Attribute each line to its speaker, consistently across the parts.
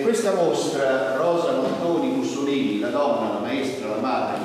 Speaker 1: questa mostra, Rosa Montoni Mussolini, la donna, la maestra, la madre,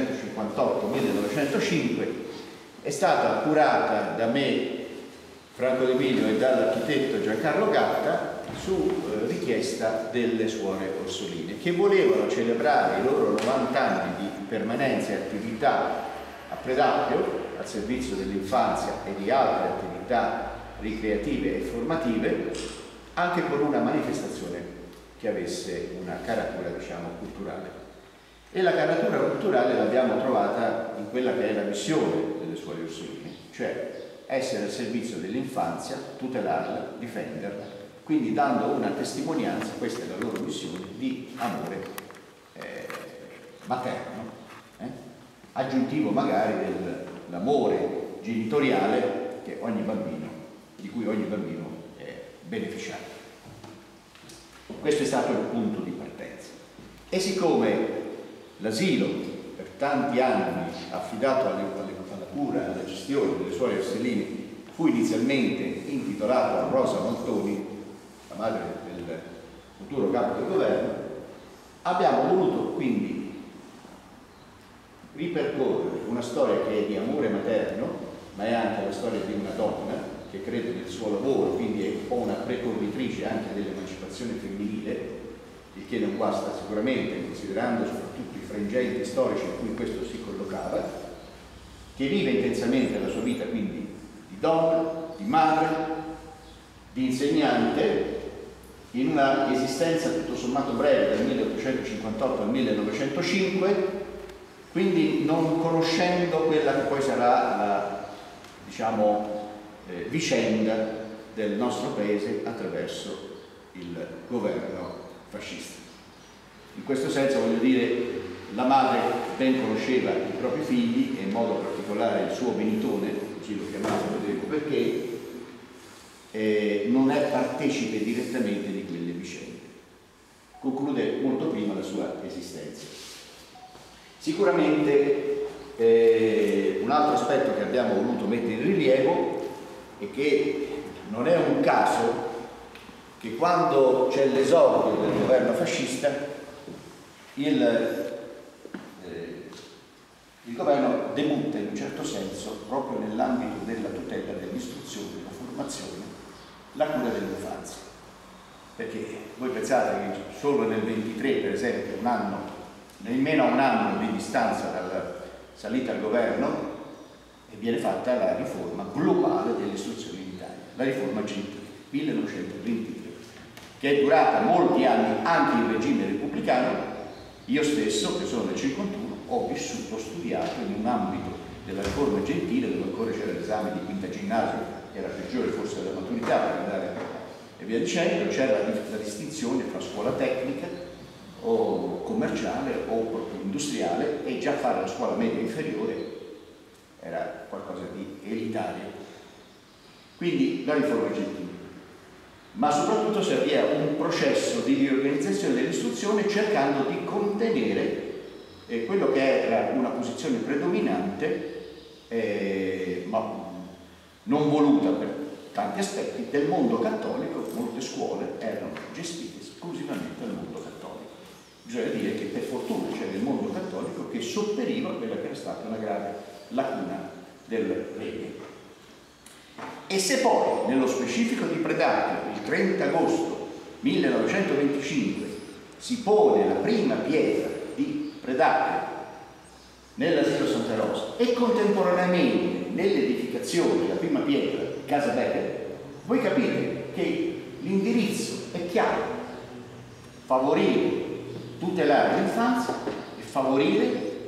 Speaker 1: 1858-1905, è stata curata da me, Franco De Emilio, e dall'architetto Giancarlo Gatta su richiesta delle suore Orsoline, che volevano celebrare i loro 90 anni di permanenza e attività a Predappio al servizio dell'infanzia e di altre attività ricreative e formative, anche con una manifestazione che avesse una caratura, diciamo, culturale. E la caratura culturale l'abbiamo trovata in quella che è la missione delle suore Orsoline, cioè essere al servizio dell'infanzia, tutelarla, difenderla, quindi dando una testimonianza, questa è la loro missione, di amore materno, aggiuntivo magari dell'amore genitoriale che ogni bambino, di cui ogni bambino è beneficiario. Questo è stato il punto di partenza. E siccome l'asilo per tanti anni affidato alla cura e alla gestione delle suore Orsoline fu inizialmente intitolato a Rosa Montoni, la madre del futuro capo del governo, abbiamo voluto quindi ripercorrere una storia che è di amore materno, ma è anche la storia di una donna che crede nel suo lavoro, quindi è un po' una precorritrice anche dell'emancipazione femminile, il che non guasta sicuramente, considerando soprattutto i frangenti storici in cui questo si collocava, che vive intensamente la sua vita quindi di donna, di madre, di insegnante, in una esistenza tutto sommato breve dal 1858 al 1905, quindi non conoscendo quella che poi sarà la, diciamo, vicenda del nostro paese attraverso il governo fascista. In questo senso voglio dire, la madre ben conosceva i propri figli e in modo particolare il suo benitone, così lo chiamavano, vedremo perché, non è partecipe direttamente di quelle vicende. Conclude molto prima la sua esistenza. Sicuramente un altro aspetto che abbiamo voluto mettere in rilievo è che non è un caso che quando c'è l'esordio del governo fascista il governo debutta in un certo senso proprio nell'ambito della tutela dell'istruzione, della formazione, la cura dell'infanzia. Perché voi pensate che solo nel 23, per esempio, nemmeno a un anno di distanza dalla salita al governo, viene fatta la riforma globale dell'istruzione in Italia, la riforma Gentile, 1923, che è durata molti anni anche in regime repubblicano. Io stesso, che sono del 51, ho vissuto, ho studiato in un ambito della riforma Gentile, dove ancora c'era l'esame di quinta ginnasio, che era peggiore forse della maturità per andare e via dicendo, c'era la distinzione tra scuola tecnica o commerciale o proprio industriale, e già fare la scuola media inferiore era qualcosa di elitario. Quindi la riforma Gentile. Ma soprattutto si avvia un processo di riorganizzazione dell'istruzione cercando di contenere quello che era una posizione predominante, ma non voluta per tanti aspetti, del mondo cattolico. Molte scuole erano gestite esclusivamente dal mondo cattolico. Bisogna dire che per fortuna c'era il mondo cattolico che sopperiva quella che era stata una grave lacuna del regno. E se poi nello specifico di Predappio il 30 agosto 1925 si pone la prima pietra di Predappio nell'asilo Santa Rosa e contemporaneamente nell'edificazione della prima pietra di Casa Becker, voi capite che l'indirizzo è chiaro: favorire, tutelare l'infanzia e favorire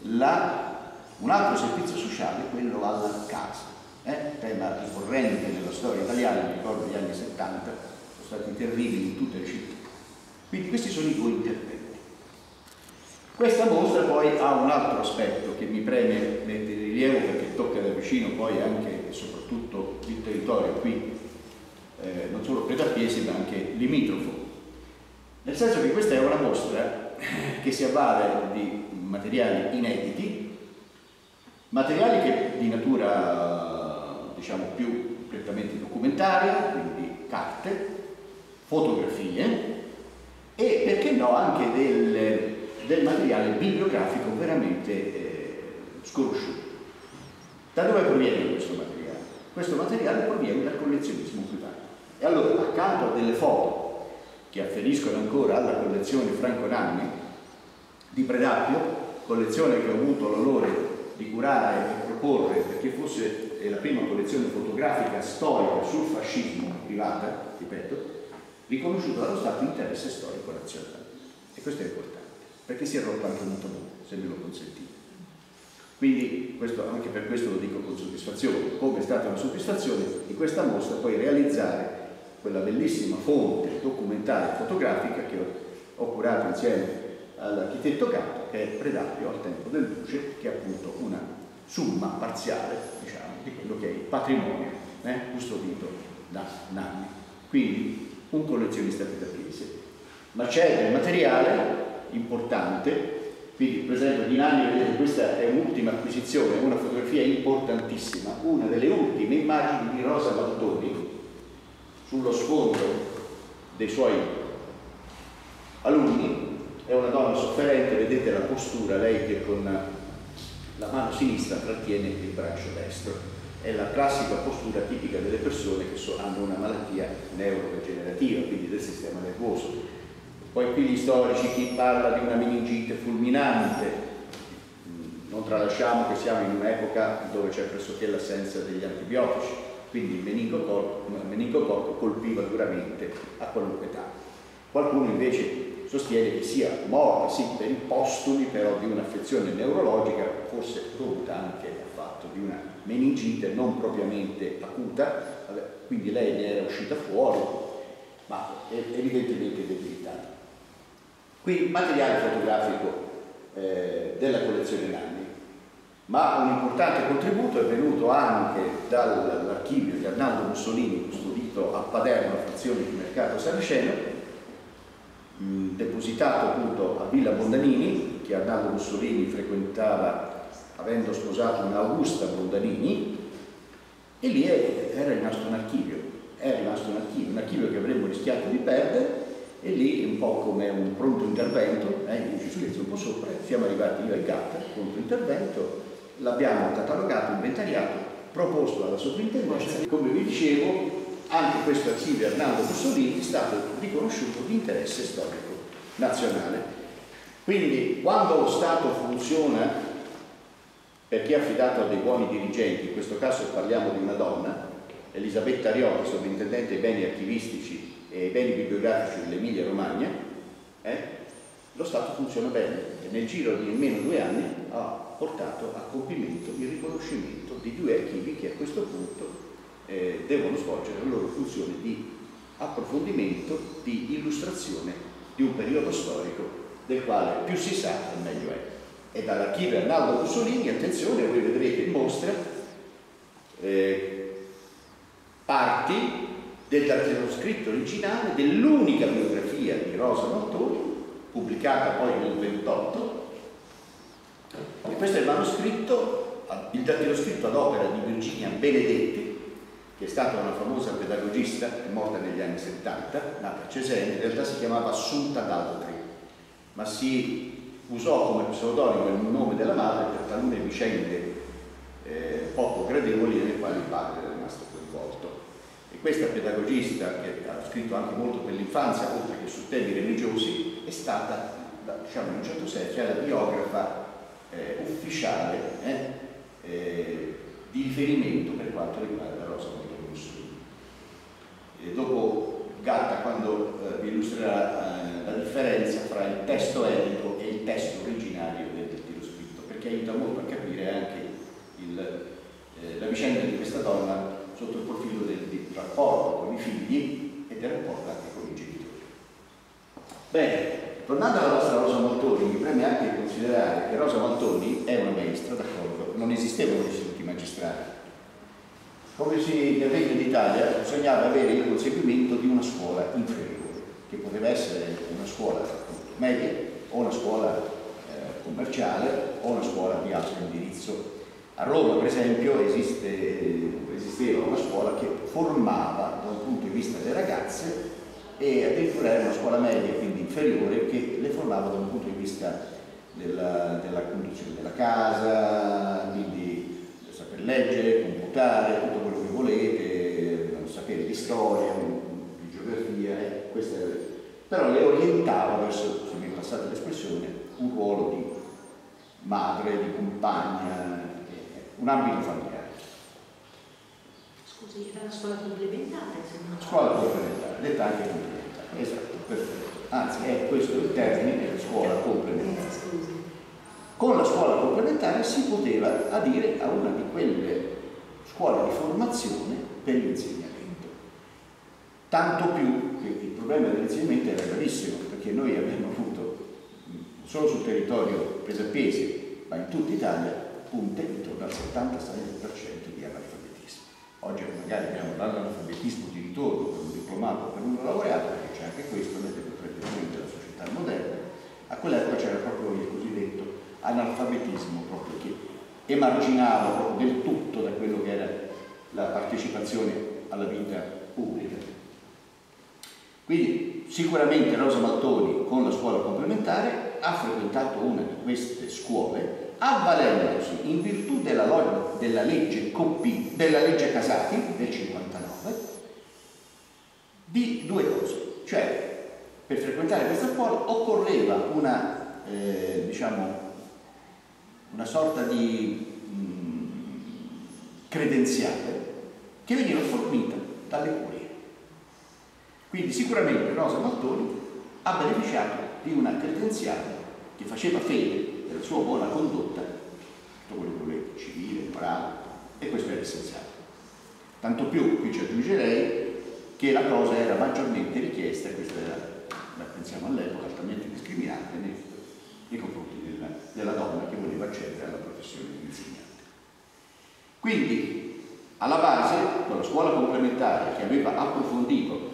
Speaker 1: un altro servizio sociale, quello alla casa. Tema ricorrente nella storia italiana, mi ricordo gli anni 70, sono stati terribili in tutte le città. Quindi questi sono i due interventi. Questa mostra poi ha un altro aspetto che mi preme mettere in rilievo, perché tocca da vicino poi anche e soprattutto il territorio qui, non solo predappiesi ma anche limitrofo, nel senso che questa è una mostra che si avvale di materiali inediti, materiali che di natura diciamo più prettamente documentaria, quindi carte, fotografie, e perché no anche del materiale bibliografico veramente sconosciuto. Da dove proviene questo materiale? Questo materiale proviene dal collezionismo privato. E allora, accanto a delle foto che afferiscono ancora alla collezione Franco Nanni di Predappio, collezione che ho avuto l'onore di curare e proporre perché fosse la prima collezione fotografica storica sul fascismo privata, ripeto, riconosciuto dallo Stato interesse storico nazionale. E questo è importante, perché si è rotto anche un tabù, se me lo consentite. Quindi anche per questo lo dico con soddisfazione, come è stata una soddisfazione di questa mostra poi realizzare quella bellissima fonte documentale fotografica che ho curato insieme all'architetto Gatto, che è Predappio al tempo del Duce, che è appunto una somma parziale, diciamo, di quello che è il patrimonio custodito da Nanni. Quindi un collezionista predappese. Ma c'è del materiale importante. Quindi per esempio di Nanni, vedete, questa è un'ultima acquisizione, una fotografia importantissima, una delle ultime immagini di Rosa Maltoni sullo sfondo dei suoi alunni. È una donna sofferente, vedete la postura, lei che con la mano sinistra trattiene il braccio destro. È la classica postura tipica delle persone che hanno una malattia neurodegenerativa, quindi del sistema nervoso. Poi qui gli storici, chi parla di una meningite fulminante, non tralasciamo che siamo in un'epoca dove c'è pressoché l'assenza degli antibiotici, quindi il meningococco colpiva duramente a qualunque età. Qualcuno invece sostiene che sia morta, sì, per i postumi però di un'affezione neurologica, forse dovuta anche al fatto di una meningite non propriamente acuta, quindi lei ne era uscita fuori, ma evidentemente debilitata. Qui materiale fotografico della collezione Nanni, ma un importante contributo è venuto anche dall'archivio di Arnaldo Mussolini, custodito a Paderno, frazione di Mercato Saraceno, depositato appunto a Villa Bondanini, che Arnaldo Mussolini frequentava avendo sposato un'Augusta Bondanini, e lì era rimasto un archivio, un archivio che avremmo rischiato di perdere. E lì, un po' come un pronto intervento, io ci scherzo un po' sopra, siamo arrivati io e Gatta, pronto intervento, l'abbiamo catalogato, inventariato, proposto alla sovrintendenza e, come vi dicevo, anche questo archivio Arnaldo Mussolini è stato riconosciuto di interesse storico nazionale. Quindi, quando lo Stato funziona perché è affidato a dei buoni dirigenti, in questo caso parliamo di una donna, Elisabetta Riotti, sovrintendente ai beni archivistici e i beni bibliografici dell'Emilia Romagna, lo Stato funziona bene e nel giro di nemmeno 2 anni ha portato a compimento il riconoscimento di 2 archivi che a questo punto devono svolgere la loro funzione di approfondimento, di illustrazione di un periodo storico del quale più si sa e meglio è. E dall'archivio Arnaldo Mussolini, attenzione, voi vedrete in mostra parti del dattiloscritto originale dell'unica biografia di Rosa Maltoni, pubblicata poi nel 1928, e questo è il manoscritto, il dattiloscritto ad opera di Virginia Benedetti, che è stata una famosa pedagogista, è morta negli anni 70, nata a Cesena, in realtà si chiamava Assunta Daltri, ma si usò come pseudonimo il nome della madre per talune vicende poco gradevoli nelle quali il padre era rimasto coinvolto. E questa pedagogista, che ha scritto anche molto per l'infanzia, oltre che su temi religiosi, è stata, diciamo in un certo senso, la biografa ufficiale di riferimento per quanto riguarda Rosa Maltoni Mussolini. Dopo Gatta, quando vi illustrerà la differenza fra il testo edito e il testo originario del dattiloscritto, perché aiuta molto a capire anche la vicenda di questa donna sotto il profilo del rapporto con i figli e del rapporto anche con i genitori. Bene, tornando alla nostra Rosa Maltoni, mi preme anche considerare che Rosa Maltoni è una maestra, d'accordo, non esistevano gli istituti magistrali. Come si avvenne in Italia, bisognava avere il conseguimento di una scuola inferiore, che poteva essere una scuola appunto media, o una scuola commerciale, o una scuola di alto indirizzo. A Roma, per esempio, esisteva una scuola che formava, da un punto di vista delle ragazze, e addirittura era una scuola media, quindi inferiore, che le formava da un punto di vista della conduzione della casa, quindi saper leggere, computare, tutto quello che volete, sapere di storia, di geografia, però le orientava verso, se mi passate l'espressione, un ruolo di madre, di compagna, un ambito familiare.
Speaker 2: Scusi, era una scuola complementare?
Speaker 1: Scuola complementare, detta anche complementare, esatto, perfetto. Anzi, è questo il termine, scuola complementare. Con la scuola complementare si poteva adire a una di quelle scuole di formazione per l'insegnamento. Tanto più che il problema dell'insegnamento era gravissimo, perché noi abbiamo avuto, solo sul territorio pesapese, ma in tutta Italia, punte intorno al 76% di analfabetismo. Oggi magari abbiamo l'analfabetismo di ritorno per un diplomato, per un laureato, perché c'è anche questo nelle tradizioni della società moderna. A quell'epoca c'era proprio il cosiddetto analfabetismo, proprio che emarginava proprio del tutto da quello che era la partecipazione alla vita pubblica. Quindi sicuramente Rosa Maltoni con la scuola complementare ha frequentato una di queste scuole, avvalendosi in virtù della legge Casati del 59 di due cose, cioè per frequentare questa scuola occorreva una sorta di credenziale che veniva fornita dalle curie. Quindi sicuramente Rosa Maltoni ha beneficiato di una credenziale che faceva fede della sua buona condotta, tutto quello che volete, civile, morale, e questo era essenziale. Tanto più, qui ci aggiungerei, che la cosa era maggiormente richiesta, questa era, pensiamo all'epoca, altamente discriminante nei confronti della donna che voleva accedere alla professione di insegnante. Quindi, alla base, con la scuola complementare che aveva approfondito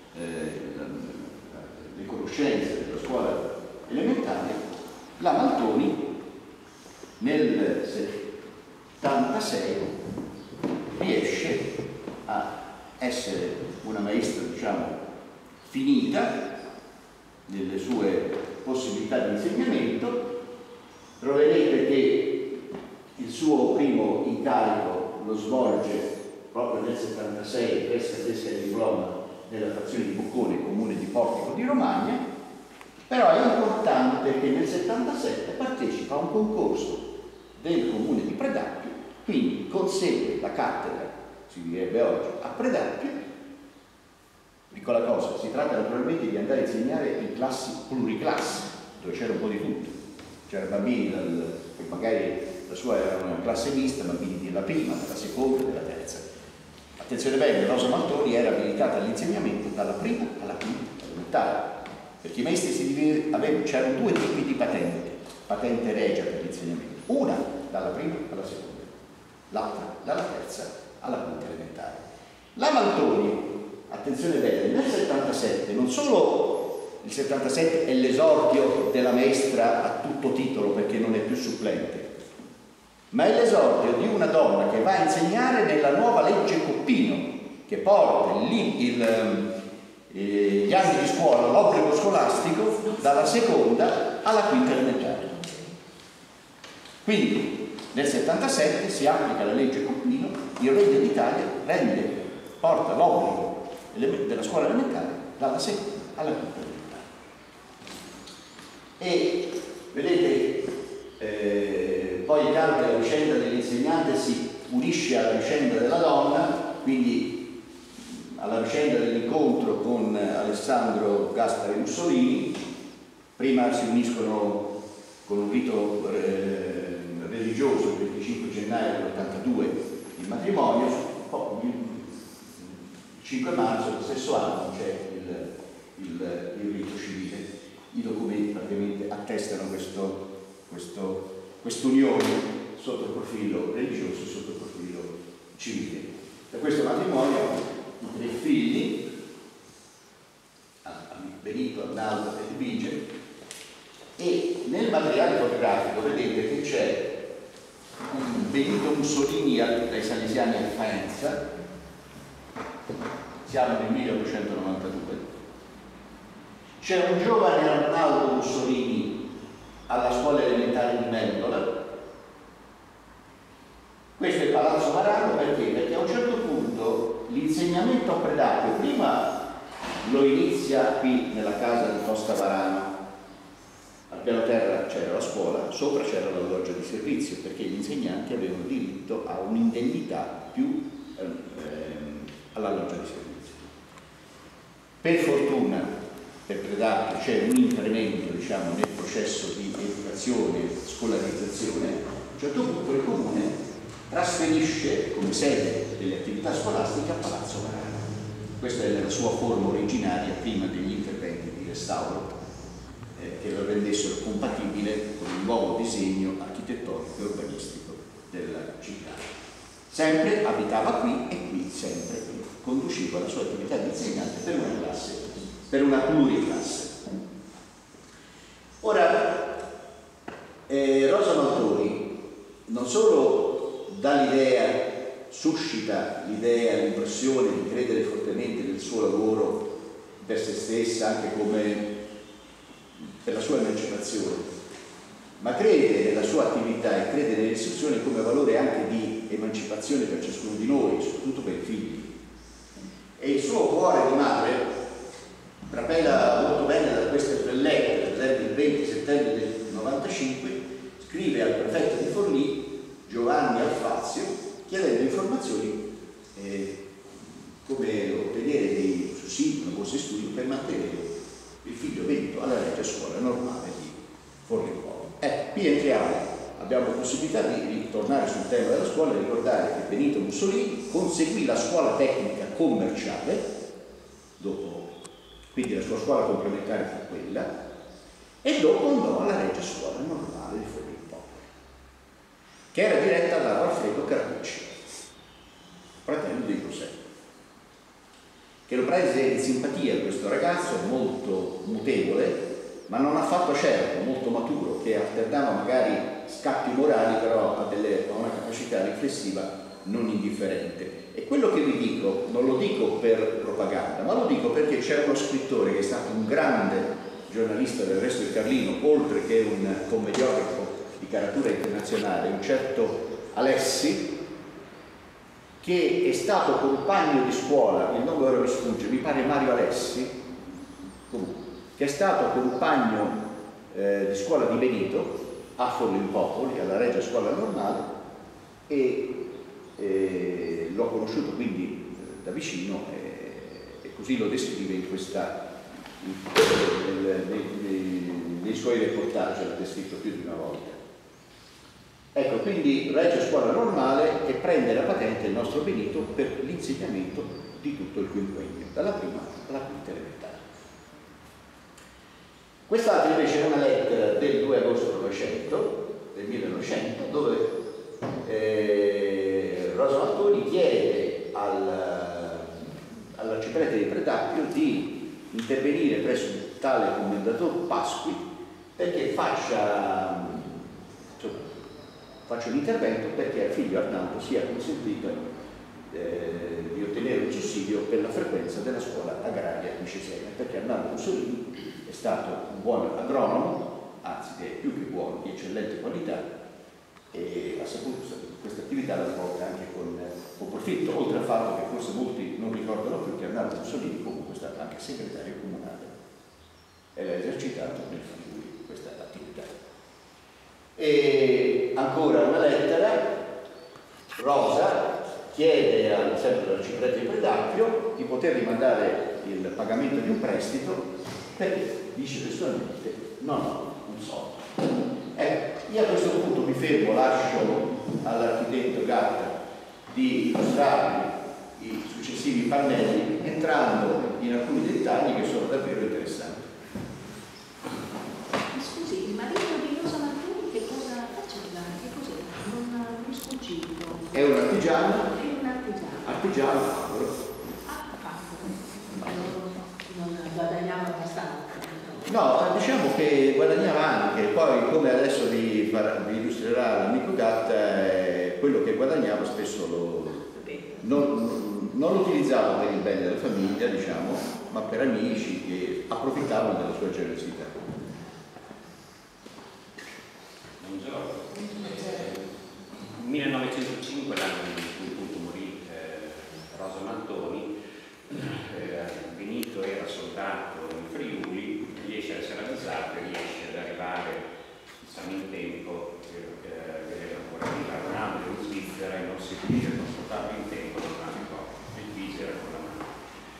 Speaker 1: le conoscenze della scuola elementare, la Maltoni nel 76 riesce a essere una maestra, finita nelle sue possibilità di insegnamento. Troverete che il suo primo incarico lo svolge proprio nel 76 presso il diploma nella frazione di Boccone, comune di Portico di Romagna, però è importante che nel 77 partecipa a un concorso del comune di Predappio, quindi consegue la cattedra, si direbbe oggi, a Predappio. Piccola cosa, si tratta naturalmente di andare a insegnare in classi pluriclassi, dove c'era un po' di tutto. C'erano bambini, che magari la sua era una classe mista, bambini della prima, della seconda e della terza. Attenzione bene, Rosa Maltoni era abilitata all'insegnamento dalla prima alla quinta elementare, perché i maestri c'erano due tipi di patente regia per l'insegnamento, una dalla prima alla seconda, l'altra dalla terza alla quinta elementare. La Maltoni, attenzione bene, nel 77, non solo il 77 è l'esordio della maestra a tutto titolo perché non è più supplente, ma è l'esordio di una donna che va a insegnare nella nuova legge Coppino, che porta gli anni di scuola, l'obbligo scolastico, dalla seconda alla quinta elementare. Quindi nel 77 si applica la legge Coppino, il Regno d'Italia porta l'obbligo della scuola elementare dalla seconda alla quinta elementare. E vedete, poi intanto la vicenda dell'insegnante si unisce alla vicenda della donna, quindi alla vicenda dell'incontro con Alessandro Gaspare Mussolini. Prima si uniscono con un rito religioso il 25 gennaio dell'82 il matrimonio, poi il 5 marzo dello stesso anno c'è il rito civile. I documenti praticamente attestano quest'unione sotto il profilo religioso e sotto il profilo civile. Da questo matrimonio i 3 figli, Benito, Arnaldo e Luigi, e nel materiale fotografico vedete che c'è Benito Mussolini dai Salesiani a Faenza, siamo nel 1892, C'è un giovane Arnaldo Mussolini alla scuola elementare di Mendola. Questo è Palazzo Varano perché? Perché a un certo punto l'insegnamento a Predappio prima lo inizia qui nella casa di Costa Varano. Al piano terra c'era la scuola, sopra c'era l'alloggio di servizio, perché gli insegnanti avevano diritto a un'indennità più all'alloggio di servizio. Per fortuna per Predappio c'è un incremento, diciamo, nel processo di educazione e scolarizzazione. A un certo punto il comune trasferisce come sede delle attività scolastiche a Palazzo Varano. Questa è la sua forma originaria prima degli interventi di restauro che lo rendessero compatibile con il nuovo disegno architettonico e urbanistico della città. Sempre abitava qui e qui sempre conduceva la sua attività di insegnante per una classe, per una pluriclasse. Ora, Rosa Maltoni non solo dà l'idea, suscita l'idea, l'impressione di credere fortemente nel suo lavoro per se stessa, anche come per la sua emancipazione, ma crede nella sua attività e crede nell'istruzione come valore anche di emancipazione per ciascuno di noi, soprattutto per i figli. E il suo cuore di madre trapela molto bene da queste tre lettere. Per esempio il 20 settembre del 95 scrive al prefetto di Forlì, Giovanni Alfazio, chiedendo informazioni come ottenere dei sussidi, una borsa di studio per mantenere il figlio Benito alla Regia Scuola Normale di Forlì. Qui entriamo, abbiamo la possibilità di tornare sul tema della scuola e ricordare che Benito Mussolini conseguì la scuola tecnica commerciale, quindi la sua scuola complementare fu quella, e dopo andò alla Regia Scuola Normale di Forlì, che era diretta da Alfredo Carducci, fratello di Giuseppe, che lo prese in simpatia questo ragazzo molto mutevole, ma non affatto certo, molto maturo, che alternava magari scatti morali, però ha una capacità riflessiva non indifferente. E quello che vi dico, non lo dico per propaganda, ma lo dico perché c'è uno scrittore che è stato un grande giornalista del Resto del Carlino, oltre che un commediografo di caratura internazionale, un certo Alessi, che è stato compagno di scuola, il nome ora mi sfugge, mi pare Mario Alessi, che è stato compagno di scuola di Benito a Forlimpopoli, alla Regia Scuola Normale, e l'ho conosciuto quindi da vicino e così lo descrive in nei suoi reportage, l'ha descritto più di una volta. Ecco, quindi Regia Scuola Normale e prende la patente il nostro Benito per l'insegnamento di tutto il quinquennio, dalla prima alla quinta elementare. Quest'altra invece è una lettera del 2 agosto del 1900, dove Rosa Maltoni chiede all'arciprete di Predappio di intervenire presso tale commendator Pasqui perché faccia un intervento perché al figlio Arnaldo sia consentito di ottenere un sussidio per la frequenza della scuola agraria di Cesena, perché Arnaldo Mussolini è stato un buon agronomo, anzi è più che buono, di eccellente qualità, e ha saputo questa attività la svolta anche con profitto, oltre al fatto che forse molti non ricordano più che Arnaldo Mussolini comunque è stato anche segretario comunale e l'ha esercitato nel Friuli questa attività. E ancora una lettera, Rosa chiede sempre all'arciprete di Predappio di poter rimandare il pagamento di un prestito perché dice testualmente non ho un soldo. Io a questo punto mi fermo, lascio all'architetto Gatta di illustrarvi i successivi pannelli entrando in alcuni dettagli che sono davvero interessanti.
Speaker 2: Scusi, il marito di Rosa Maltoni che cosa faceva? Che cos'era? Non mi sfuggito.
Speaker 1: È un artigiano?
Speaker 2: È un artigiano.
Speaker 1: Artigiano fabbro.
Speaker 2: Non guadagnava abbastanza.
Speaker 1: No, diciamo che guadagnava anche, poi come adesso vi illustrerà l'amico Gatta, quello che guadagnava spesso non lo utilizzava per il bene della famiglia, diciamo, ma per amici che approfittavano della sua generosità.
Speaker 3: Buongiorno. 1905 l'anno in cui appunto morì Rosa Maltoni. Benito era soldato in Friuli, riesce a essere avvisato e riesce ad arrivare in tempo per vedere ancora viva Ronaldo in Svizzera e non si riesce a trasportarlo in tempo, non arrivò il visera con la mano.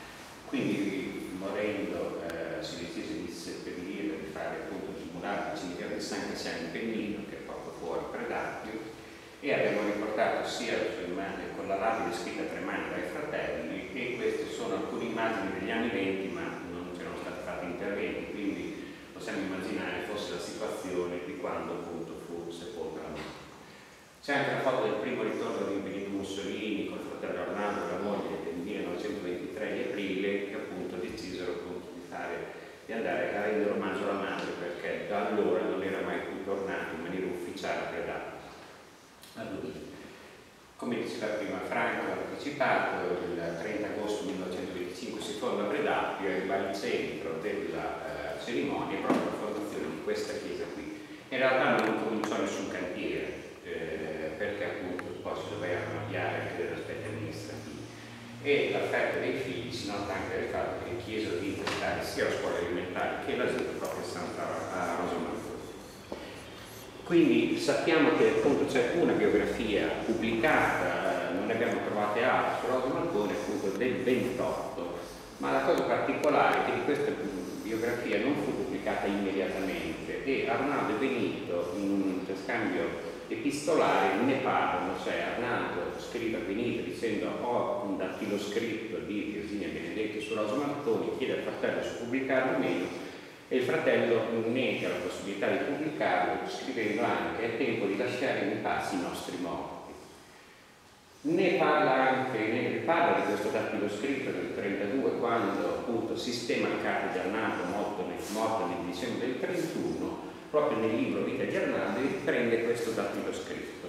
Speaker 3: Quindi morendo si decise di seppellire, di fare appunto di murare il cimitero di San Cassiano in Pennino, che è poco fuori Predappio, e abbiamo riportato sia la sua immagine con la lapide scritta a 3 mani dai fratelli, e queste sono alcune immagini degli anni 20, ma non c'erano stati fatti interventi, quindi possiamo immaginare fosse la situazione di quando appunto fu sepolta la morte. C'è anche la foto del primo ritorno di Benito Mussolini con il fratello Arnaldo e la moglie del 1923 di aprile, che appunto decisero appunto di andare a rendere omaggio alla madre, perché da allora non era mai più tornato in maniera ufficiale a Predappio. Allora, come diceva prima Franco, ha anticipato, il 30 agosto 1925 si fonda Predappio e va al centro della cerimonia proprio la fondazione di questa chiesa qui. In realtà non cominciò nessun cantiere, perché appunto poi si dovevano avviare anche degli aspetti amministrativi. E l'offerta dei figli si nota anche dal fatto che chiesero di intestare sia la scuola elementare che l'asilo proprio a Rosa Maltoni. Quindi sappiamo che appunto c'è una biografia pubblicata, non ne abbiamo trovate altre, su Rosa Maltoni appunto del 28, ma la cosa particolare è che di questa biografia non fu pubblicata immediatamente e Arnaldo e Benito in un interscambio epistolare ne parlano, cioè Arnaldo scrive a Benito dicendo ho un dattiloscritto di Virginia Benedetti su Rosa Maltoni, chiede al fratello se pubblicarlo o meno, e il fratello nega la possibilità di pubblicarlo, scrivendo anche è tempo di lasciare in pace i nostri morti. Ne parla di questo dattiloscritto del 32, quando appunto Sistema al capo di Arnaldo, morto nel dicembre del 31, proprio nel libro Vita di Arnaldo prende questo dattiloscritto.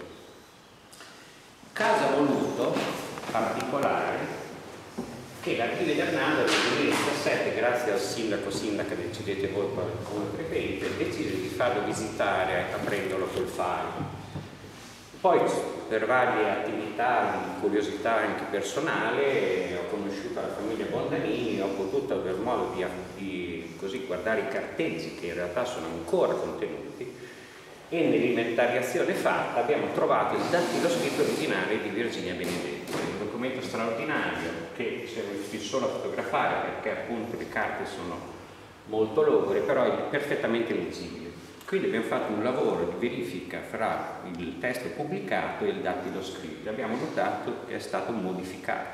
Speaker 3: Caso voluto particolare che l'archivio di Arnaldo nel 2017, grazie al sindaca, decidete voi come preferite, decise di farlo visitare aprendolo col file. Poi per varie attività, curiosità anche personale, ho conosciuto la famiglia Bondanini, ho potuto aver modo di così guardare i carteggi che in realtà sono ancora contenuti, e nell'inventariazione fatta abbiamo trovato il dattiloscritto originale di Virginia Benedetti, un documento straordinario che si è riuscito solo a fotografare perché appunto le carte sono molto logore, però è perfettamente leggibile. Quindi abbiamo fatto un lavoro di verifica fra il testo pubblicato e il dattiloscritto. Abbiamo notato che è stato modificato.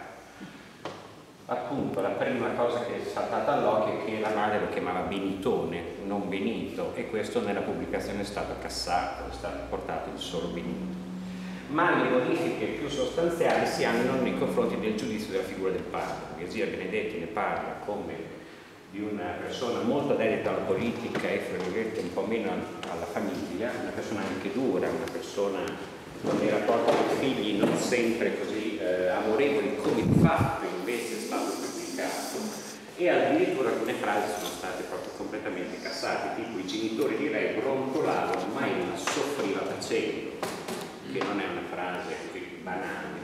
Speaker 3: Appunto, la prima cosa che è saltata all'occhio è che la madre lo chiamava Benitone, non Benito, e questo nella pubblicazione è stato cassato, è stato portato il solo Benito. Ma le modifiche più sostanziali si hanno nei confronti del giudizio della figura del padre. Virginia Benedetti ne parla come di una persona molto dedita alla politica e fra virgolette un po' meno alla famiglia, una persona anche dura, una persona con dei rapporti con i figli non sempre così amorevoli come di fatto invece è stato pubblicato, e addirittura alcune frasi sono state proprio completamente cassate, tipo i genitori direi brontolavano ma ella soffriva facendo, che non è una frase così banale.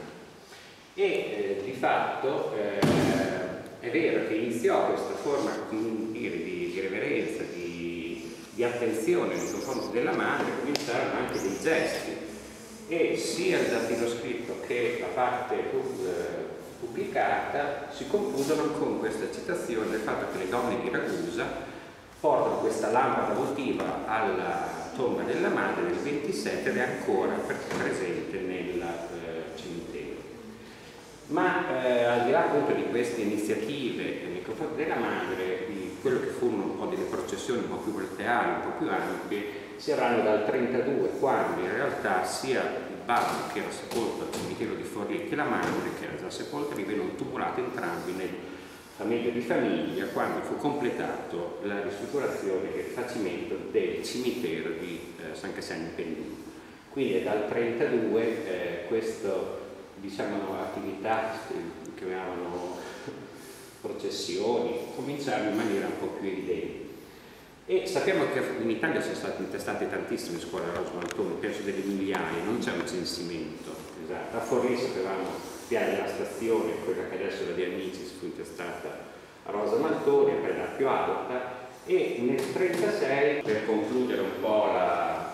Speaker 3: E di fatto è vero che iniziò questa forma di reverenza, di attenzione nei confronti della madre, cominciarono anche dei gesti, e sia il dattiloscritto che la parte pubblicata si concludono con questa citazione del fatto che le donne di Ragusa portano questa lampada votiva alla tomba della madre del 27 ed è ancora presente nel cimitero. Ma al di là appunto di queste iniziative nei confronti della madre, di quello che furono un po' delle processioni un po' più volteali, un po' più ampie, si avranno dal 32, quando in realtà sia il babbo che era sepolto al cimitero di Forlì che la madre che era già sepolta venivano tumulate entrambi nel famiglia di famiglia, quando fu completato la ristrutturazione e il rifacimento del cimitero di San Cassiano in Pennino. Quindi è dal 32 questo, diciamo, attività che chiamavano processioni, cominciarono in maniera un po' più evidente. E sappiamo che in Italia sono state intestate tantissime scuole a Rosa Maltoni, penso delle migliaia, non c'è un censimento esatto. A Forlì sapevamo Piazza della Stazione, quella che adesso è la di Amicis, fu intestata a Rosa Maltoni, quella più alta, e nel 1936, per concludere un po' la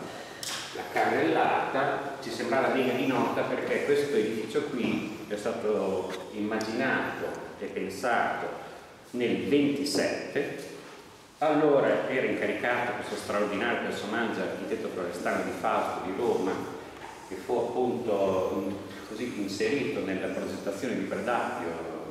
Speaker 3: carrellata, ci sembrava degna di nota perché questo edificio qui è stato immaginato e pensato nel 27. Allora era incaricato questo straordinario personaggio, architetto florestano di Fausto di Roma, che fu appunto così inserito nella progettazione di Predappio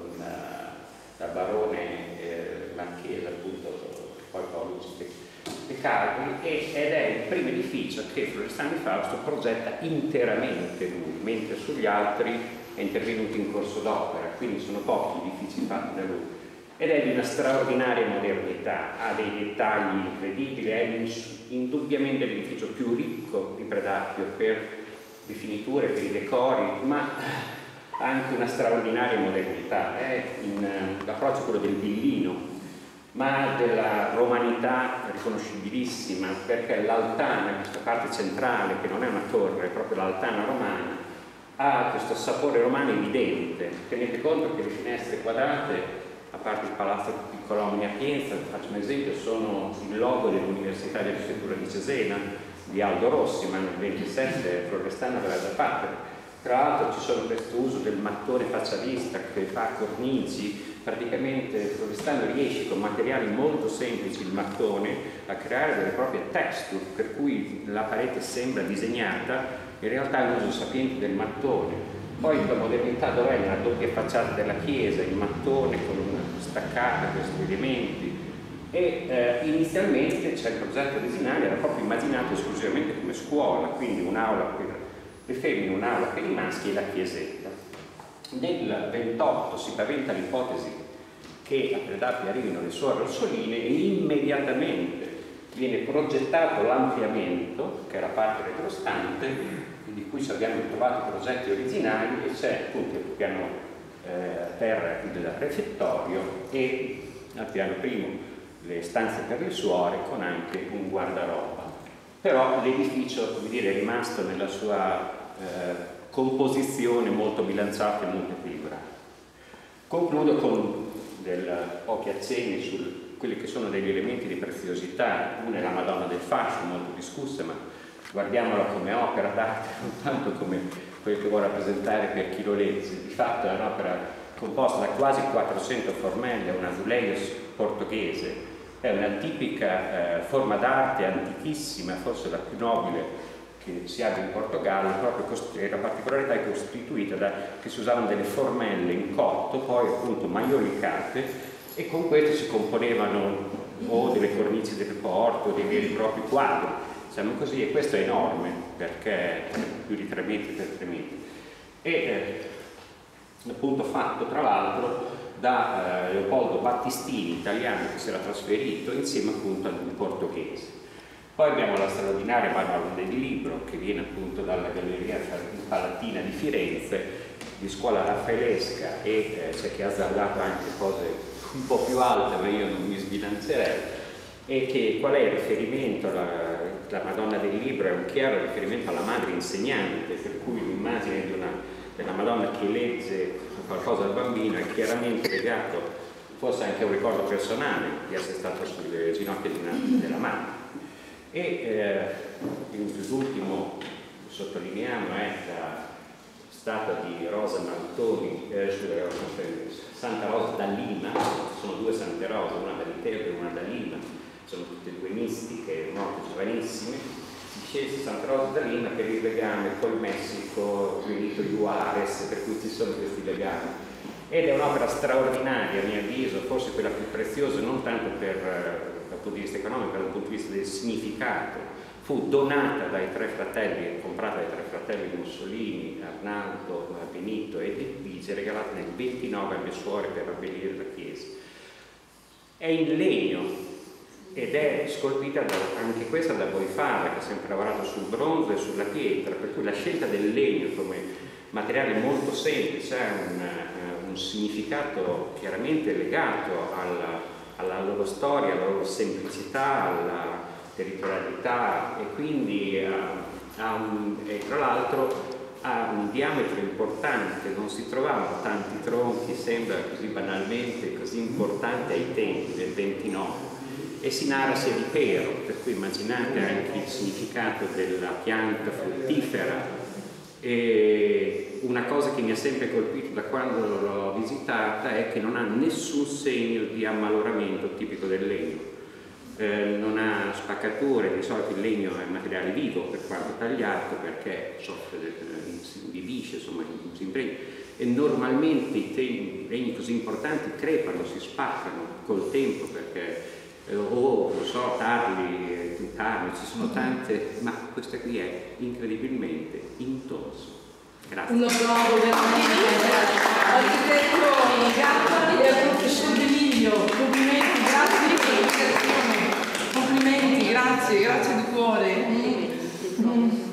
Speaker 3: da barone Lanchese, appunto, poi Paolucci e Calvi, ed è il primo edificio che Florestano di Fausto progetta interamente lui, mentre sugli altri è intervenuto in corso d'opera, quindi sono pochi gli edifici fatti da lui. Ed è di una straordinaria modernità, ha dei dettagli incredibili, è indubbiamente l'edificio più ricco di Predappio per le finiture, per i decori, ma ha anche una straordinaria modernità. L'approccio è quello del villino, ma della romanità riconoscibilissima, perché l'altana, questa parte centrale, che non è una torre, è proprio l'altana romana, ha questo sapore romano evidente. Tenete conto che le finestre quadrate, a parte il Palazzo Piccolomini a Pienza, faccio un esempio, sono il logo dell'Università di Architettura di Cesena, di Aldo Rossi, ma nel 27 Florestano aveva già fatto. Tra l'altro ci sono questo uso del mattone faccialista che fa cornici, praticamente Florestano riesce con materiali molto semplici, il mattone, a creare delle proprie texture, per cui la parete sembra disegnata, in realtà è un uso sapiente del mattone. Poi la modernità dov'è? Nella doppia facciata della chiesa, il mattone con una staccata, questi elementi. E inizialmente il progetto originale era proprio immaginato esclusivamente come scuola, quindi un'aula per le femmine, un'aula per i maschi e la chiesetta. Nel 28 si paventa l'ipotesi che a Predappio arrivino le suore orsoline e immediatamente viene progettato l'ampliamento, che era parte retrostante, di cui ci abbiamo trovato i progetti originali, e c'è appunto il piano terra del refettorio e al piano primo le stanze per le suore con anche un guardaroba. Però l'edificio, come dire, è rimasto nella sua composizione molto bilanciata e molto equilibrata. Concludo con pochi accenni su quelli che sono degli elementi di preziosità. Una è la Madonna del Fascio, molto discussa, ma guardiamola come opera d'arte, non tanto come quel che vuole rappresentare per chi lo legge. Di fatto è un'opera composta da quasi 400 formelle, un azulejo portoghese, è una tipica forma d'arte antichissima, forse la più nobile che si abbia in Portogallo, proprio la particolarità è costituita da che si usavano delle formelle in cotto, poi appunto maiolicate, e con queste si componevano o delle cornici del porto o dei veri e propri quadri, diciamo così, e questo è enorme perché è più di 3 metri per 3 metri. E appunto fatto tra l'altro da Leopoldo Battistini, italiano, che si era trasferito insieme appunto ad un portoghese. Poi abbiamo la straordinaria Madonna del Libro, che viene appunto dalla Galleria Palatina di Firenze, di scuola raffaelesca, e c'è chi ha azzardato anche cose un po' più alte, ma io non mi sbilancerei. E che qual è il riferimento? La Madonna del Libro è un chiaro riferimento alla madre insegnante, per cui l'immagine della Madonna che legge qualcosa al bambino è chiaramente legato, forse anche a un ricordo personale di essere stato sulle ginocchia della madre. E l'ultimo sottolineiamo è la statua di Rosa Maltoni, Santa Rosa da Lima. Sono 2 Sante Rose, una da Viterbo e una da Lima, sono tutte e 2 mistiche, morte giovanissime. Si scelse Santa Rosa da Lima per il legame col Messico, Benito Juarez, per cui ci sono questi legami. Ed è un'opera straordinaria, a mio avviso, forse quella più preziosa, non tanto dal punto di vista economico, ma dal punto di vista del significato. Fu donata dai 3 fratelli, comprata dai 3 fratelli Mussolini, Arnaldo, Benito ed Edvige, regalata nel 29 alle suore per abbellire la chiesa. È in legno ed è scolpita anche questa da Boifala, che ha sempre lavorato sul bronzo e sulla pietra, per cui la scelta del legno come materiale molto semplice, ha un significato chiaramente legato alla loro storia, alla loro semplicità, alla territorialità, e quindi tra l'altro ha un diametro importante. Non si trovavano tanti tronchi, sembra così banalmente, così importanti ai tempi del 29, e si narra sedipero, per cui immaginate anche il significato della pianta fruttifera. E una cosa che mi ha sempre colpito da quando l'ho visitata è che non ha nessun segno di ammaloramento tipico del legno, non ha spaccature. Di solito il legno è un materiale vivo per quanto tagliato, perché soffre di lisce, insomma, si impregna, e normalmente i legni così importanti crepano, si spaccano col tempo, perché tarli, ci sono tante, ma questa qui è incredibilmente intonso. Grazie.
Speaker 4: Un applauso veramente all'architetto Gattari e al professor De Miglio. Complimenti, grazie di questa. Complimenti, grazie di cuore.